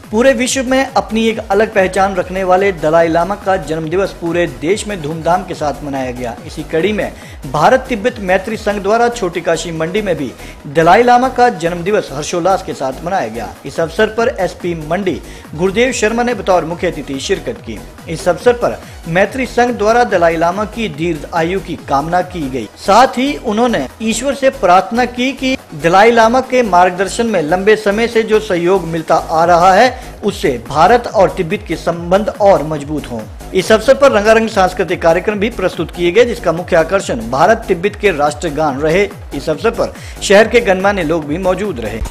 पूरे विश्व में अपनी एक अलग पहचान रखने वाले दलाई लामा का जन्मदिवस पूरे देश में धूमधाम के साथ मनाया गया। इसी कड़ी में भारत तिब्बत मैत्री संघ द्वारा छोटी काशी मंडी में भी दलाई लामा का जन्मदिवस हर्षोल्लास के साथ मनाया गया। इस अवसर पर एसपी मंडी गुरुदेव शर्मा ने बतौर मुख्य अतिथि शिरकत की। इस अवसर पर मैत्री संघ द्वारा दलाई लामा की दीर्घ आयु की कामना की गई। साथ ही उन्होंने ईश्वर से प्रार्थना की कि दलाई लामा के मार्गदर्शन में लंबे समय से जो सहयोग मिलता आ रहा है उससे भारत और तिब्बत के संबंध और मजबूत हों। इस अवसर पर रंगारंग सांस्कृतिक कार्यक्रम भी प्रस्तुत किए गए, जिसका मुख्य आकर्षण भारत तिब्बत के राष्ट्रगान रहे। इस अवसर पर शहर के गणमान्य लोग भी मौजूद रहे।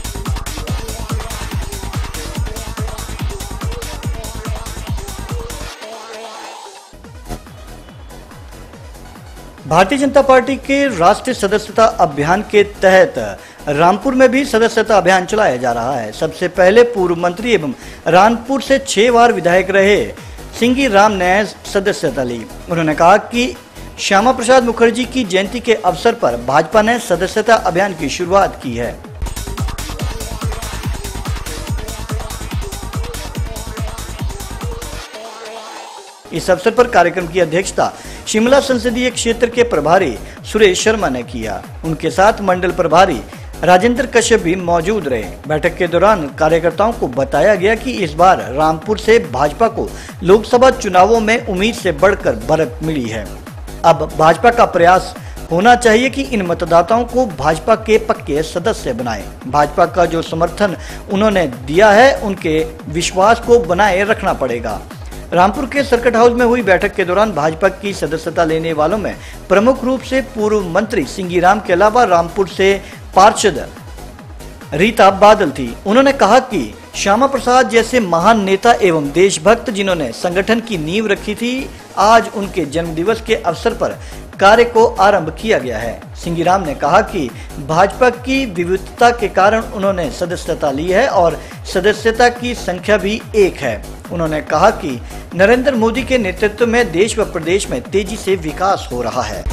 भारतीय जनता पार्टी के राष्ट्रीय सदस्यता अभियान के तहत रामपुर में भी सदस्यता अभियान चलाया जा रहा है। सबसे पहले पूर्व मंत्री एवं रामपुर से 6 बार विधायक रहे सिंगी राम ने सदस्यता ली। उन्होंने कहा कि श्यामा प्रसाद मुखर्जी की जयंती के अवसर पर भाजपा ने सदस्यता अभियान की शुरुआत की है। इस अवसर पर कार्यक्रम की अध्यक्षता शिमला संसदीय क्षेत्र के प्रभारी सुरेश शर्मा ने किया। उनके साथ मंडल प्रभारी राजेंद्र कश्यप भी मौजूद रहे। बैठक के दौरान कार्यकर्ताओं को बताया गया कि इस बार रामपुर से भाजपा को लोकसभा चुनावों में उम्मीद से बढ़कर बढ़त मिली है। अब भाजपा का प्रयास होना चाहिए कि इन मतदाताओं को भाजपा के पक्के सदस्य बनाएं। भाजपा का जो समर्थन उन्होंने दिया है उनके विश्वास को बनाए रखना पड़ेगा। रामपुर के सर्किट हाउस में हुई बैठक के दौरान भाजपा की सदस्यता लेने वालों में प्रमुख रूप से पूर्व मंत्री सिंगी राम के अलावा रामपुर से पार्षद रीता बादल थी। उन्होंने कहा कि श्यामा प्रसाद जैसे महान नेता एवं देशभक्त जिन्होंने संगठन की नींव रखी थी, आज उनके जन्मदिवस के अवसर पर कार्य को आरंभ किया गया है। सिंगी राम ने कहा कि भाजपा की विविधता के कारण उन्होंने सदस्यता ली है और सदस्यता की संख्या भी 1 है। उन्होंने कहा कि नरेंद्र मोदी के नेतृत्व में देश व प्रदेश में तेजी से विकास हो रहा है।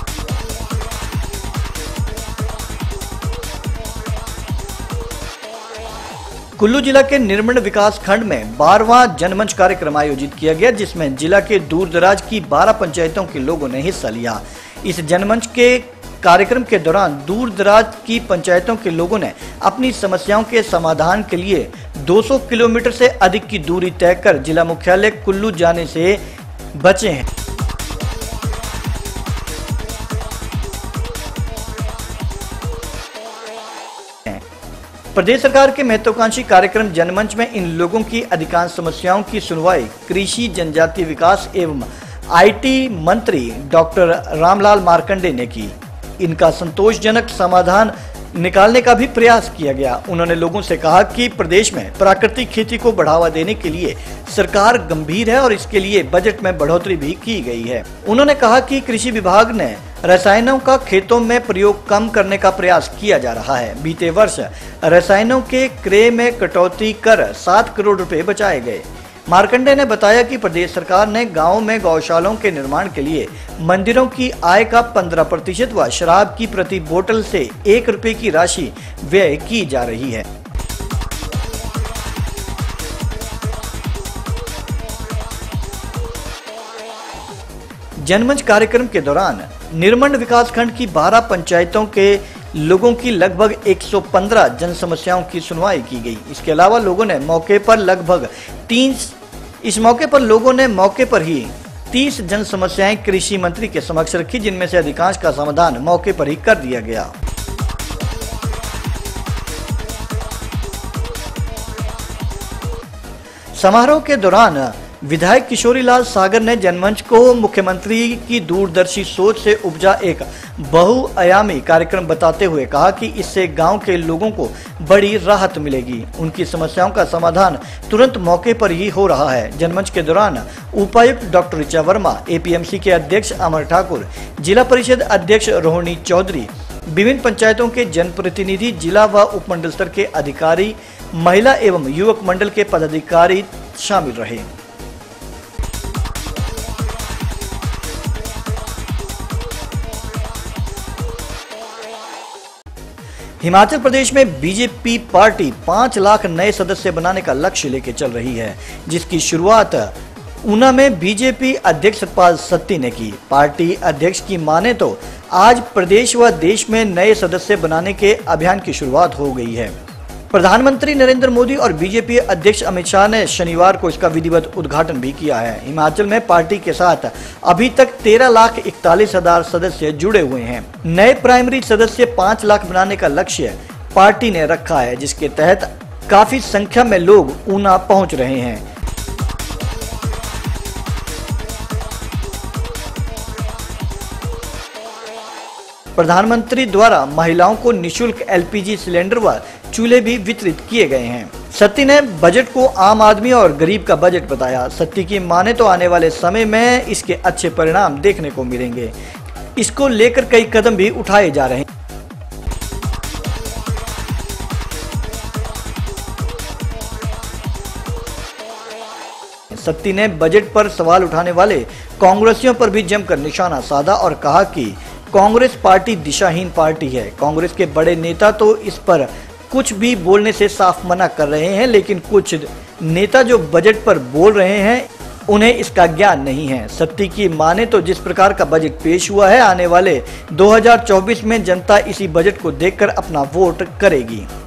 कुल्लू जिला के निर्मंड विकास खंड में 12वां जनमंच कार्यक्रम आयोजित किया गया, जिसमें जिला के दूर दराज की 12 पंचायतों के लोगों ने हिस्सा लिया। इस जनमंच के कार्यक्रम के दौरान दूर दराज की पंचायतों के लोगों ने अपनी समस्याओं के समाधान के लिए 200 किलोमीटर से अधिक की दूरी तय कर जिला मुख्यालय कुल्लू जाने से बचे हैं। प्रदेश सरकार के महत्वाकांक्षी कार्यक्रम जनमंच में इन लोगों की अधिकांश समस्याओं की सुनवाई कृषि, जनजातीय विकास एवं आईटी मंत्री डॉक्टर रामलाल मार्कंडे ने की। इनका संतोषजनक समाधान निकालने का भी प्रयास किया गया। उन्होंने लोगों से कहा कि प्रदेश में प्राकृतिक खेती को बढ़ावा देने के लिए सरकार गंभीर है और इसके लिए बजट में बढ़ोतरी भी की गई है। उन्होंने कहा कि कृषि विभाग ने रसायनों का खेतों में प्रयोग कम करने का प्रयास किया जा रहा है। बीते वर्ष रसायनों के क्रय में कटौती कर 7 करोड़ रुपए बचाए गए। मार्कंडे ने बताया कि प्रदेश सरकार ने गाँव में गौशालों के निर्माण के लिए मंदिरों की आय का 15% व शराब की प्रति बोतल से 1 रुपए की राशि व्यय की जा रही है। जनमंच कार्यक्रम के दौरान निर्मंड विकासखंड की 12 पंचायतों के लोगों की लगभग 115 जन समस्याओं की सुनवाई की गई। इसके अलावा लोगों ने मौके पर ही 30 जन समस्याएं कृषि मंत्री के समक्ष रखी, जिनमें से अधिकांश का समाधान मौके पर ही कर दिया गया। समारोह के दौरान विधायक किशोरीलाल सागर ने जनमंच को मुख्यमंत्री की दूरदर्शी सोच से उपजा एक बहुआयामी कार्यक्रम बताते हुए कहा कि इससे गांव के लोगों को बड़ी राहत मिलेगी। उनकी समस्याओं का समाधान तुरंत मौके पर ही हो रहा है। जनमंच के दौरान उपायुक्त डॉक्टर ऋचा वर्मा, एपीएमसी के अध्यक्ष अमर ठाकुर, जिला परिषद अध्यक्ष रोहिणी चौधरी, विभिन्न पंचायतों के जनप्रतिनिधि, जिला व उपमंडल स्तर के अधिकारी, महिला एवं युवक मंडल के पदाधिकारी शामिल रहे। हिमाचल प्रदेश में बीजेपी पार्टी 5 लाख नए सदस्य बनाने का लक्ष्य लेकर चल रही है, जिसकी शुरुआत ऊना में बीजेपी अध्यक्ष सतपाल सत्ती ने की। पार्टी अध्यक्ष की माने तो आज प्रदेश व देश में नए सदस्य बनाने के अभियान की शुरुआत हो गई है। प्रधानमंत्री नरेंद्र मोदी और बीजेपी अध्यक्ष अमित शाह ने शनिवार को इसका विधिवत उद्घाटन भी किया है। हिमाचल में पार्टी के साथ अभी तक 13,41,000 सदस्य जुड़े हुए हैं। नए प्राइमरी सदस्य 5 लाख बनाने का लक्ष्य पार्टी ने रखा है, जिसके तहत काफी संख्या में लोग ऊना पहुंच रहे हैं। प्रधानमंत्री द्वारा महिलाओं को निशुल्क एलपीजी सिलेंडर व चूल्हे भी वितरित किए गए हैं। सत्ती ने बजट को आम आदमी और गरीब का बजट बताया। सत्ती की माने तो आने वाले समय में इसके अच्छे परिणाम देखने को मिलेंगे। इसको लेकर कई कदम भी उठाए जा रहे हैं। सत्ती ने बजट पर सवाल उठाने वाले कांग्रेसियों पर भी जमकर निशाना साधा और कहा कि कांग्रेस पार्टी दिशाहीन पार्टी है। कांग्रेस के बड़े नेता तो इस पर कुछ भी बोलने से साफ मना कर रहे हैं, लेकिन कुछ नेता जो बजट पर बोल रहे हैं उन्हें इसका ज्ञान नहीं है। सत्ती की माने तो जिस प्रकार का बजट पेश हुआ है, आने वाले 2024 में जनता इसी बजट को देखकर अपना वोट करेगी।